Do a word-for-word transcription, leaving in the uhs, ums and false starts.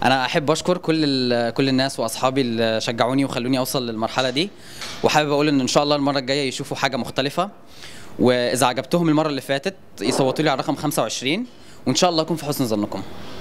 انا احب اشكر كل ال- كل الناس واصحابي اللي شجعوني وخلوني اوصل للمرحله دي، وحابب اقول ان ان شاء الله المره الجايه يشوفوا حاجه مختلفه، واذا عجبتهم المره اللي فاتت يصوتوا لي على رقم خمسة وعشرين، وان شاء الله اكون في حسن ظنكم.